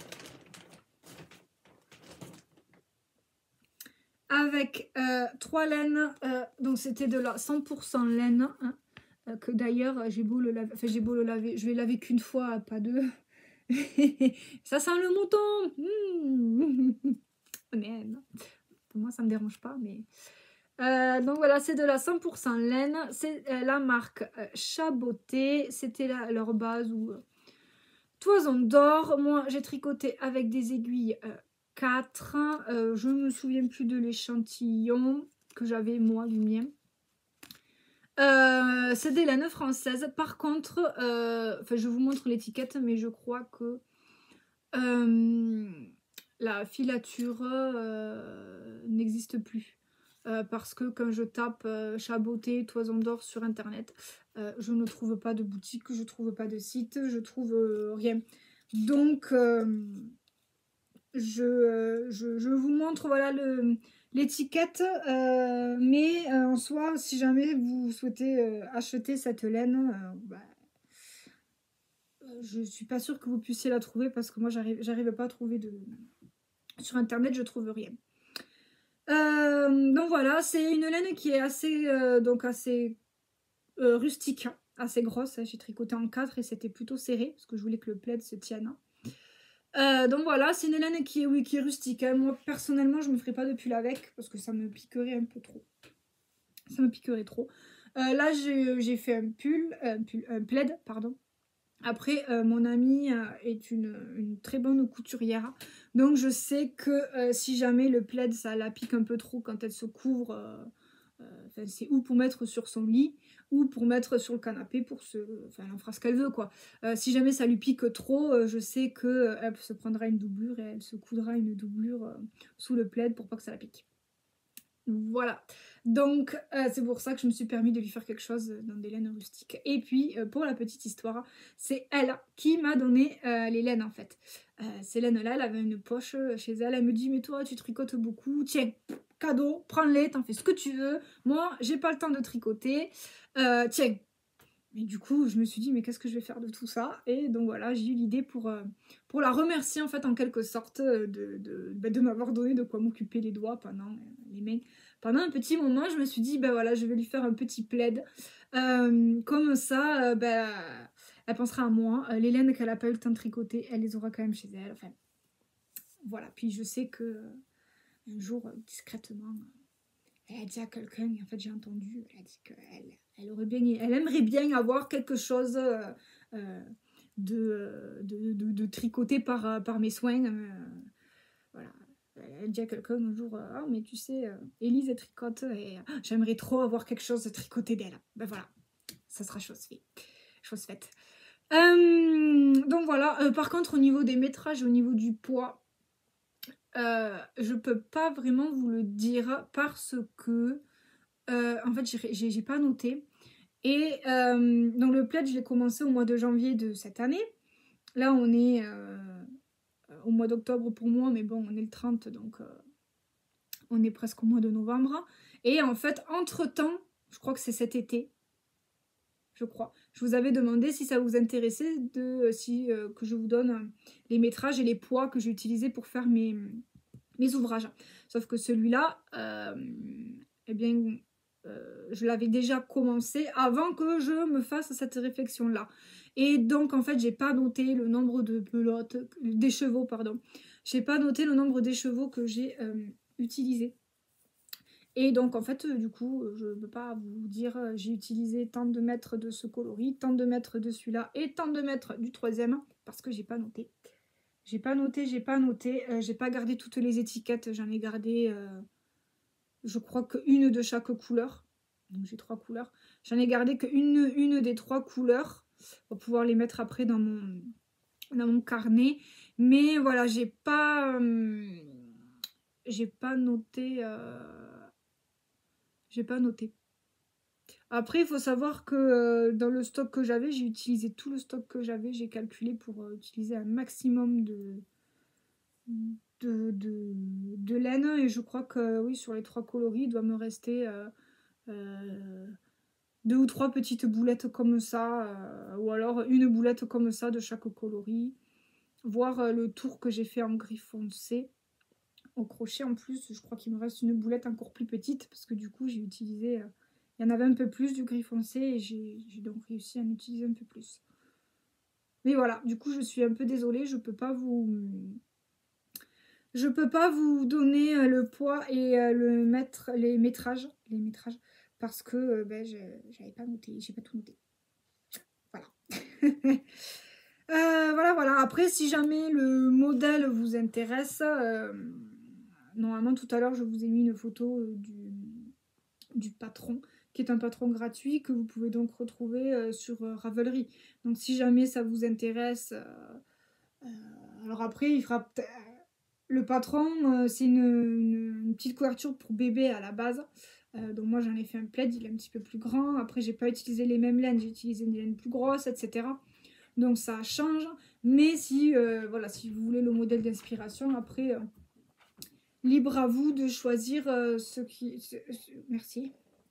Avec 3 laines, donc c'était de la 100% laine, hein, que d'ailleurs j'ai beau le laver, je l'ai lavé qu'une fois, pas deux. Ça sent le mouton. Mais pour moi ça me dérange pas, mais donc voilà, c'est de la 100% laine, c'est la marque Chaboté, c'était leur base ou Toison d'or. Moi j'ai tricoté avec des aiguilles 4. Je me souviens plus de l'échantillon que j'avais moi du mien. C'est des laines françaises. Par contre, je vous montre l'étiquette, mais je crois que la filature n'existe plus. Parce que quand je tape Chaboté, Toison d'or sur internet, je ne trouve pas de boutique, je trouve pas de site, je trouve rien. Donc je vous montre voilà l'étiquette, mais en soi, si jamais vous souhaitez acheter cette laine, je suis pas sûre que vous puissiez la trouver parce que moi j'arrive pas à trouver sur internet, je trouve rien. Donc voilà, c'est une laine qui est assez, assez rustique, hein, assez grosse. J'ai tricoté en 4 et c'était plutôt serré parce que je voulais que le plaid se tienne. Donc voilà, c'est une laine qui est, oui, qui est rustique, hein. Moi personnellement je me ferai pas de pull avec parce que ça me piquerait un peu trop. Ça me piquerait trop. Là j'ai fait un plaid, pardon. Après, mon amie est une très bonne couturière. Donc je sais que si jamais le plaid ça la pique un peu trop quand elle se couvre, c'est ou pour mettre sur son lit ou pour mettre sur le canapé pour se. Enfin, elle en fera ce qu'elle veut quoi. Si jamais ça lui pique trop, je sais que elle se prendra une doublure et elle se coudra une doublure sous le plaid pour pas que ça la pique. Voilà, donc c'est pour ça que je me suis permis de lui faire quelque chose dans des laines rustiques. Et puis pour la petite histoire, c'est elle qui m'a donné les laines en fait. Ces laines-là, elle avait une poche chez elle, elle me dit mais toi tu tricotes beaucoup, tiens, cadeau, prends-les, t'en fais ce que tu veux. Moi j'ai pas le temps de tricoter, tiens. Et du coup, je me suis dit, mais qu'est-ce que je vais faire de tout ça? Et donc voilà, j'ai eu l'idée pour la remercier en fait en quelque sorte de m'avoir donné de quoi m'occuper les doigts pendant les mains. Pendant un petit moment, je me suis dit, ben voilà, je vais lui faire un petit plaid. Comme ça, elle pensera à moi. Les laines qu'elle n'a pas eu le temps de tricoter, elle les aura quand même chez elle. Enfin, voilà. Puis je sais que un jour, discrètement, elle a dit à quelqu'un, en fait j'ai entendu, elle a dit qu'elle elle aimerait bien avoir quelque chose de tricoté par mes soins. Voilà. Elle a dit à quelqu'un un jour, ah mais tu sais, Élise elle tricote et j'aimerais trop avoir quelque chose de tricoté d'elle. Ben voilà, ça sera chose faite. Donc voilà, par contre au niveau des métrages, au niveau du poids, je peux pas vraiment vous le dire parce que en fait, j'ai pas noté. Et donc le plaid, je l'ai commencé au mois de janvier de cette année. Là, on est au mois d'octobre pour moi, mais bon, on est le 30, donc on est presque au mois de novembre. Et en fait, entre-temps, je crois que c'est cet été, je crois. Je vous avais demandé si ça vous intéressait que je vous donne les métrages et les poids que j'ai utilisés pour faire mes ouvrages. Sauf que celui-là, eh bien, je l'avais déjà commencé avant que je me fasse cette réflexion-là. Et donc, en fait, j'ai pas noté le nombre de pelotes, d'écheveaux, pardon. J'ai pas noté le nombre d'écheveaux que j'ai utilisés. Et donc, en fait, du coup, je ne peux pas vous dire j'ai utilisé tant de mètres de ce coloris, tant de mètres de celui-là et tant de mètres du troisième parce que j'ai pas noté. J'ai pas noté, j'ai pas gardé toutes les étiquettes, j'en ai gardé, je crois qu'une de chaque couleur. Donc j'ai 3 couleurs. J'en ai gardé qu'une des 3 couleurs pour pouvoir les mettre après dans mon carnet. Mais voilà, j'ai pas noté. J'ai pas noté. Après, il faut savoir que dans le stock que j'avais, j'ai utilisé tout le stock que j'avais. J'ai calculé pour utiliser un maximum de laine. Et je crois que oui, sur les 3 coloris, il doit me rester 2 ou 3 petites boulettes comme ça. Ou alors une boulette comme ça de chaque coloris. Voir le tour que j'ai fait en gris foncé. Au crochet en plus, je crois qu'il me reste une boulette encore plus petite parce que du coup j'ai utilisé, il y en avait un peu plus du gris foncé et j'ai donc réussi à en utiliser un peu plus. Mais voilà, du coup je suis un peu désolée, je peux pas vous donner le poids et les métrages parce que j'avais pas noté, j'ai pas tout noté. Voilà. Voilà. Après, si jamais le modèle vous intéresse, normalement tout à l'heure je vous ai mis une photo du patron, qui est un patron gratuit que vous pouvez donc retrouver sur Ravelry. Donc si jamais ça vous intéresse, alors après il fera le patron, c'est une petite couverture pour bébé à la base. Donc moi j'en ai fait un plaid, il est un petit peu plus grand. Après j'ai pas utilisé les mêmes laines, j'ai utilisé des laines plus grosses, etc. Donc ça change. Mais si, voilà, si vous voulez le modèle d'inspiration, après, libre à vous de choisir ce qui... Merci.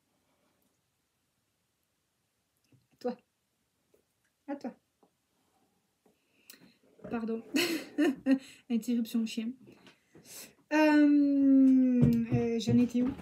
À toi. À toi. Pardon. Interruption chien. J'en étais où?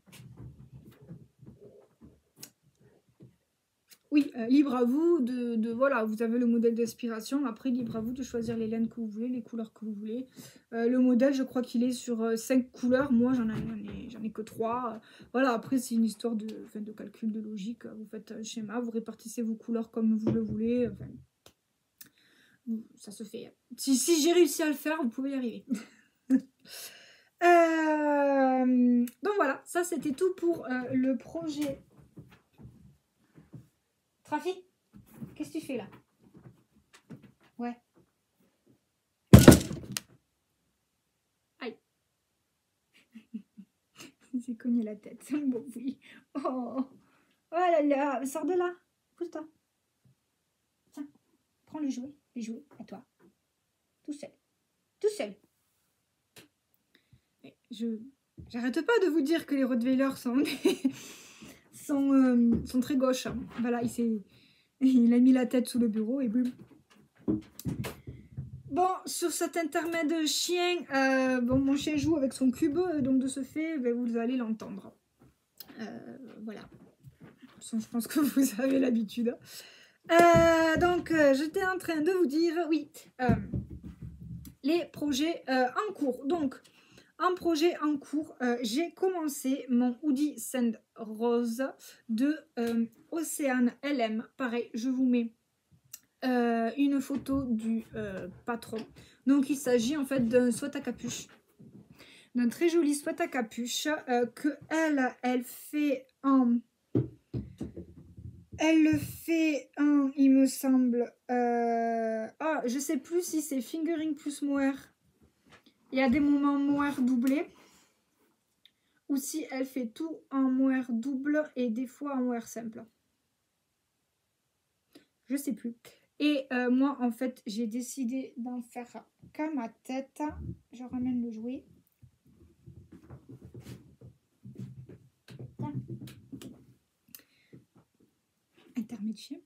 Oui, libre à vous voilà, vous avez le modèle d'inspiration. Après, libre à vous de choisir les laines que vous voulez, les couleurs que vous voulez. Le modèle, je crois qu'il est sur 5 couleurs. Moi, j'en ai que 3. Voilà, après, c'est une histoire de calcul, de logique. Vous faites un schéma, vous répartissez vos couleurs comme vous le voulez. Enfin, ça se fait. Si j'ai réussi à le faire, vous pouvez y arriver. Donc voilà, ça c'était tout pour le projet. Trafic, qu'est-ce que tu fais là? Ouais. Aïe. Il s'est cogné la tête. Bon, oui. Oh. Oh là là, sors de là. Pousse-toi. Tiens, prends le jouet. Les jouets, à toi. Tout seul. Tout seul. J'arrête pas de vous dire que les Rottweilers sont très gauches. Voilà, il a mis la tête sous le bureau et boum. Bon, sur cet intermède chien, bon, mon chien joue avec son cube, donc de ce fait, ben, vous allez l'entendre. Voilà. Je pense que vous avez l'habitude. Donc, j'étais en train de vous dire, oui, les projets en cours. Donc, un projet en cours, j'ai commencé mon Hoodie Sand Rose de Océane LM. Pareil, je vous mets une photo du patron. Donc il s'agit en fait d'un sweat à capuche, d'un très joli sweat à capuche que elle fait en il me semble je sais plus si c'est fingering plus mohair, il y a des moments mohair doublé, ou si elle fait tout en mohair double et des fois en mohair simple, je sais plus. Et moi, en fait, j'ai décidé d'en faire qu'à ma tête. Je ramène le jouet. Intermède chien.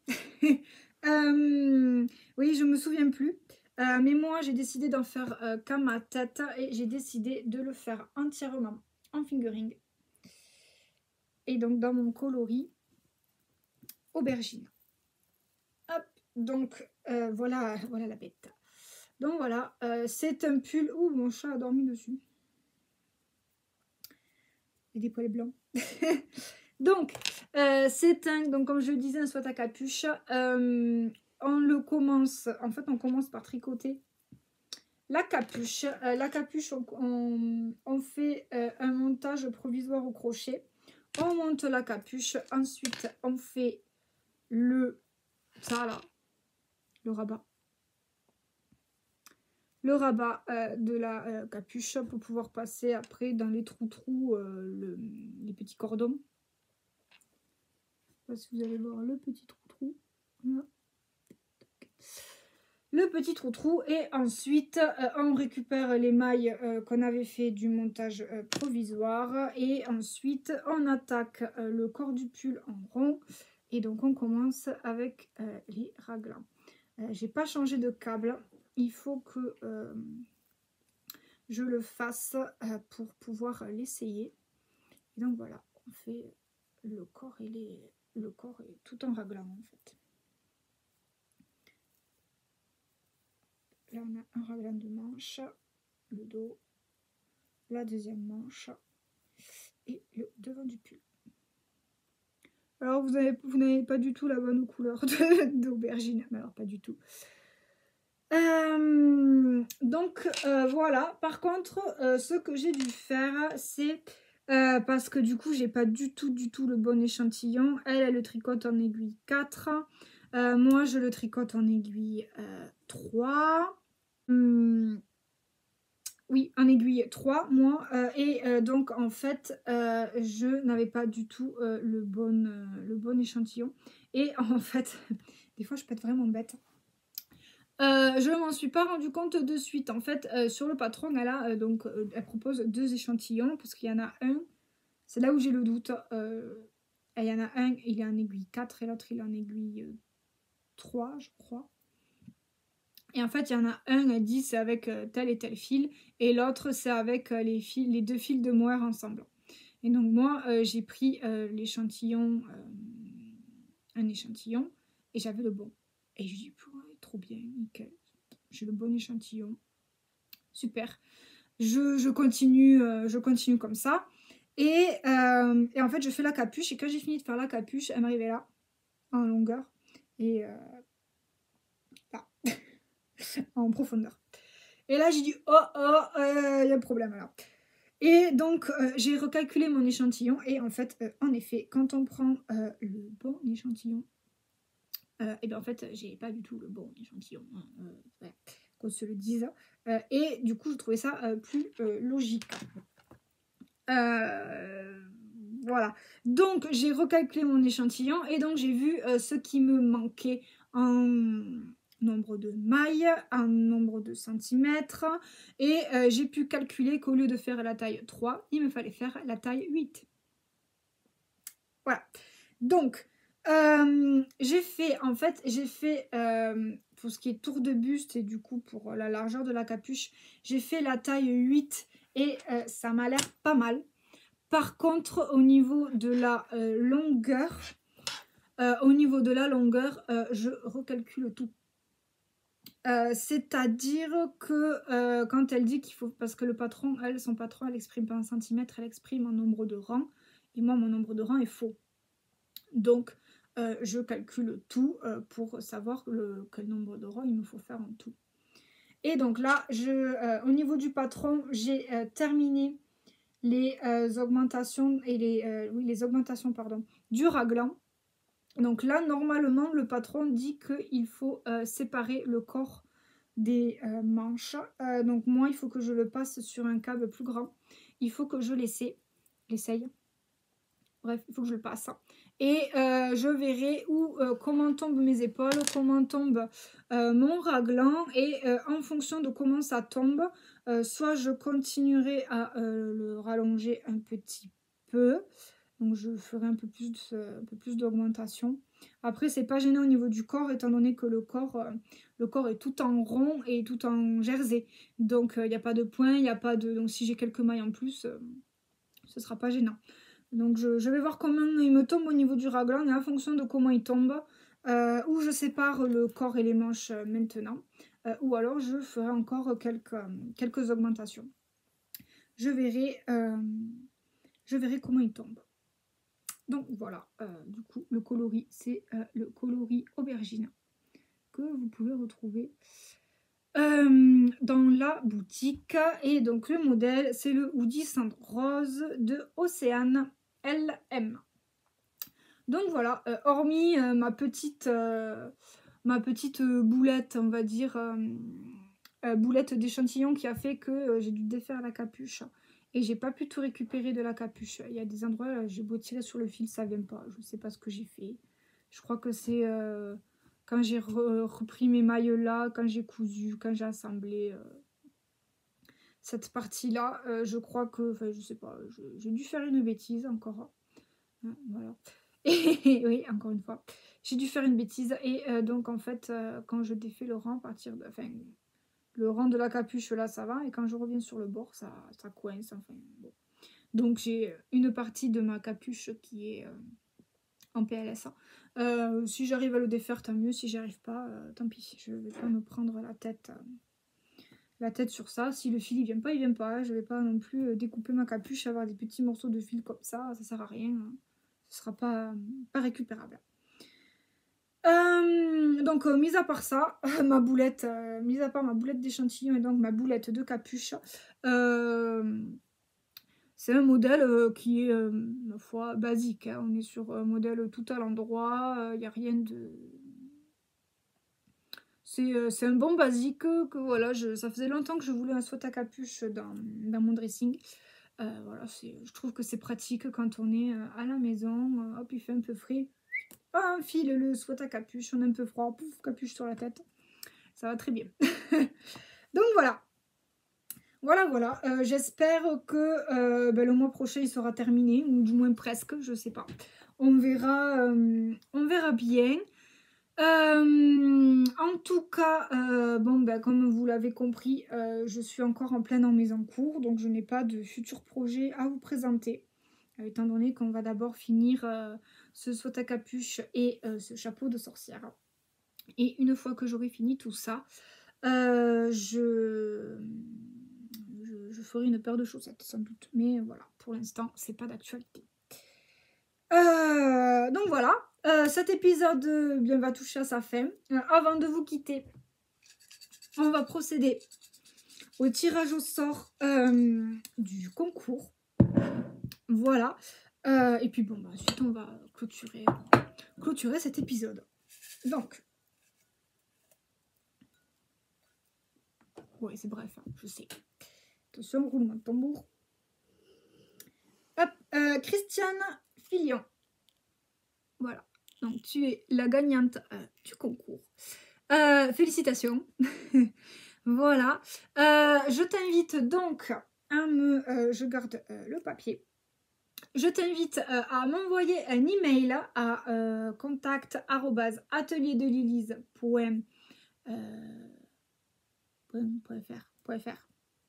Oui, je me souviens plus. Mais moi, j'ai décidé d'en faire qu'à ma tête. Et j'ai décidé de le faire entièrement en fingering. Et donc, dans mon coloris aubergine. Hop, donc, voilà la bête. Donc voilà, c'est un pull. Ouh, mon chat a dormi dessus. Et des poils blancs. Donc, c'est donc comme je le disais, un sweat à capuche. On commence par tricoter la capuche. La capuche, on fait un montage provisoire au crochet. On monte la capuche. Ensuite, on fait le rabat. Le rabat de la capuche pour pouvoir passer après dans les trous les petits cordons. Je sais pas si vous allez voir le petit trou. Voilà. Le petit trou et ensuite on récupère les mailles qu'on avait fait du montage provisoire et ensuite on attaque le corps du pull en rond et donc on commence avec les raglans. J'ai pas changé de câble, il faut que je le fasse pour pouvoir l'essayer. Donc voilà, on fait le corps et tout en raglan en fait. Là, on a un raglan de manche, le dos, la deuxième manche et le devant du pull. Alors, vous n'avez pas du tout la bonne couleur d'aubergine. Alors, pas du tout. Donc, voilà. Par contre, ce que j'ai dû faire, c'est... parce que du coup, j'ai pas du tout le bon échantillon. Elle le tricote en aiguille 4. Moi, je le tricote en aiguille 3. Oui, en aiguille 3, moi. Donc, en fait, je n'avais pas du tout le bon échantillon. Et en fait, des fois, je peux être vraiment bête. Je m'en suis pas rendu compte de suite. En fait, sur le patron, elle propose 2 échantillons parce qu'il y en a un. C'est là où j'ai le doute. Il y en a un, il est en aiguille 4 et l'autre, il est en aiguille 3, je crois. Et en fait, il y en a un, elle dit c'est avec tel et tel fil, et l'autre c'est avec les deux fils de mohair ensemble. Et donc moi, j'ai pris l'échantillon, un échantillon, et j'avais le bon. Et je dis, trop bien, nickel, j'ai le bon échantillon, super. Je continue comme ça. Et en fait, je fais la capuche, et quand j'ai fini de faire la capuche, elle m'arrivait là, en longueur, et là, en profondeur. Et là, j'ai dit, il y a un problème alors. Et donc, j'ai recalculé mon échantillon. Et en fait, en effet, quand on prend le bon échantillon, et bien en fait, j'ai pas du tout le bon échantillon. Hein, ouais, qu'on se le dise. Et du coup, je trouvais ça plus logique. Voilà. Donc, j'ai recalculé mon échantillon. Et donc, j'ai vu ce qui me manquait en nombre de mailles, un nombre de centimètres, et j'ai pu calculer qu'au lieu de faire la taille 3, il me fallait faire la taille 8. Voilà. Donc, j'ai fait pour ce qui est tour de buste et du coup pour la largeur de la capuche, j'ai fait la taille 8 et ça m'a l'air pas mal. Par contre, au niveau de la longueur, je recalcule tout. C'est-à-dire que quand elle dit qu'il faut, parce que son patron, elle exprime pas en centimètres, elle exprime en nombre de rangs, et moi mon nombre de rangs est faux. Donc je calcule tout pour savoir quel nombre de rangs il me faut faire en tout. Et donc là, au niveau du patron, j'ai terminé les augmentations et les augmentations du raglan. Donc là, normalement, le patron dit qu'il faut séparer le corps des manches. Donc moi, il faut que je le passe sur un câble plus grand. Il faut que je l'essaye. Bref, il faut que je le passe. Et je verrai comment tombent mes épaules, comment tombe mon raglan. Et en fonction de comment ça tombe, soit je continuerai à le rallonger un petit peu. Donc je ferai un peu plus d'augmentation. Après, c'est pas gênant au niveau du corps, étant donné que le corps est tout en rond et tout en jersey. Donc il n'y a pas de point, il n'y a pas de. Donc si j'ai quelques mailles en plus, ce sera pas gênant. Donc je vais voir comment il me tombe au niveau du raglan et en fonction de comment il tombe, où je sépare le corps et les manches maintenant, ou alors je ferai encore quelques augmentations. Je verrai comment il tombe. Donc voilà, du coup le coloris c'est le coloris aubergine que vous pouvez retrouver dans la boutique. Et donc le modèle c'est le Hoodie Cendre Rose de Océane LM. Donc voilà, hormis ma petite boulette, on va dire, boulette d'échantillon qui a fait que j'ai dû défaire la capuche et j'ai pas pu tout récupérer de la capuche. Il y a des endroits, j'ai beau tirer sur le fil, ça vient pas. Je sais pas ce que j'ai fait. Je crois que c'est quand j'ai repris mes mailles là, quand j'ai cousu, quand j'ai assemblé cette partie-là, je crois que, enfin je sais pas, j'ai dû faire une bêtise encore. Voilà. Et oui, encore une fois, j'ai dû faire une bêtise. Et donc, en fait, quand je défais le rang, le rang de la capuche, là, ça va. Et quand je reviens sur le bord, ça coince. Enfin, bon. Donc, j'ai une partie de ma capuche qui est en PLS. Si j'arrive à le défaire, tant mieux. Si j'y arrive pas, tant pis. Je vais pas me prendre la tête sur ça. Si le fil, il vient pas. Je vais pas non plus découper ma capuche, avoir des petits morceaux de fil comme ça. Ça sert à rien. Hein. Ce sera pas récupérable. Donc mis à part ça, mis à part ma boulette d'échantillon et donc ma boulette de capuche, c'est un modèle qui est ma foi basique, hein. On est sur un modèle tout à l'endroit, il n'y a rien de... C'est un bon basique que voilà, ça faisait longtemps que je voulais un sweat à capuche dans mon dressing. Voilà, je trouve que c'est pratique quand on est à la maison, hop, il fait un peu frais. Ah, un fil, le sweat à capuche, on est un peu froid, pouf, capuche sur la tête. Ça va très bien. Donc voilà. Voilà. J'espère que le mois prochain, il sera terminé, ou du moins presque, je sais pas. On verra bien. En tout cas, bon, ben, comme vous l'avez compris, je suis encore en pleine en mise en cours, donc je n'ai pas de futurs projets à vous présenter, étant donné qu'on va d'abord finir ce saut à capuche et ce chapeau de sorcière. Et une fois que j'aurai fini tout ça, je ferai une paire de chaussettes sans doute, mais voilà, pour l'instant, c'est pas d'actualité. Donc voilà, cet épisode bien, va toucher à sa fin. Avant de vous quitter, on va procéder au tirage au sort du concours. Voilà. Et puis bon, bah, ensuite on va clôturer cet épisode. Donc, ouais, c'est bref, hein, je sais. Attention, roulement de tambour. Hop, Christiane Filion. Voilà, donc tu es la gagnante du concours. Félicitations. Voilà. Je t'invite donc à me... je garde le papier. Je t'invite à m'envoyer un email à contact@atelierdelilise.fr.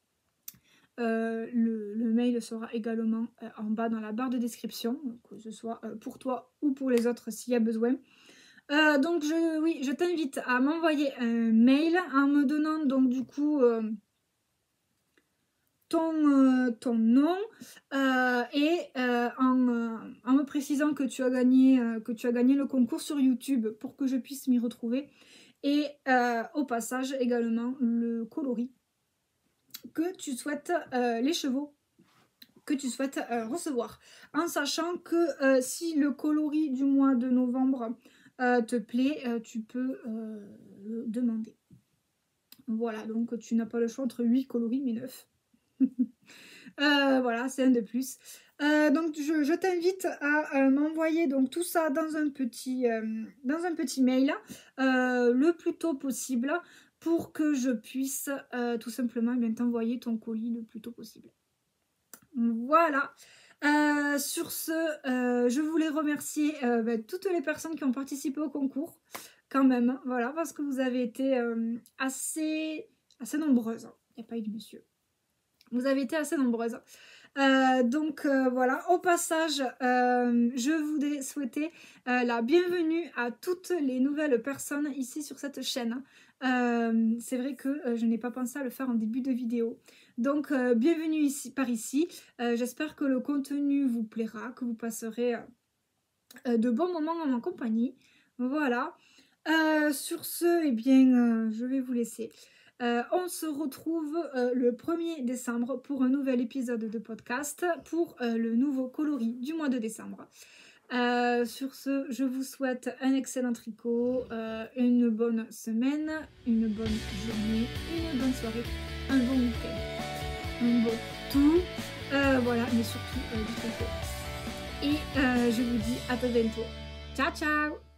Le mail sera également en bas dans la barre de description, que ce soit pour toi ou pour les autres s'il y a besoin. Donc je t'invite à m'envoyer un mail en me donnant donc du coup ton nom et en me précisant que tu as gagné le concours sur YouTube pour que je puisse m'y retrouver, et au passage également le coloris que tu souhaites, les chevaux que tu souhaites recevoir, en sachant que si le coloris du mois de novembre te plaît, tu peux le demander. Voilà, donc tu n'as pas le choix entre 8 coloris mais 9. Voilà, c'est un de plus. Donc je t'invite à m'envoyer donc tout ça dans un petit mail le plus tôt possible, pour que je puisse tout simplement bien t'envoyer ton colis le plus tôt possible. Voilà. Sur ce, je voulais remercier toutes les personnes qui ont participé au concours, quand même, voilà, parce que vous avez été assez nombreuses. Il n'y a pas eu de monsieur. Vous avez été assez nombreuses. Donc voilà, au passage, je voudrais souhaiter la bienvenue à toutes les nouvelles personnes ici sur cette chaîne. C'est vrai que je n'ai pas pensé à le faire en début de vidéo. Donc bienvenue ici, par ici. J'espère que le contenu vous plaira, que vous passerez de bons moments en ma compagnie. Voilà. Sur ce, eh bien, je vais vous laisser. On se retrouve le 1er décembre pour un nouvel épisode de podcast pour le nouveau coloris du mois de décembre. Sur ce, je vous souhaite un excellent tricot, une bonne semaine, une bonne journée, une bonne soirée, un bon week-end, un bon tout, voilà, mais surtout du tricot. Et je vous dis à très bientôt. Ciao, ciao!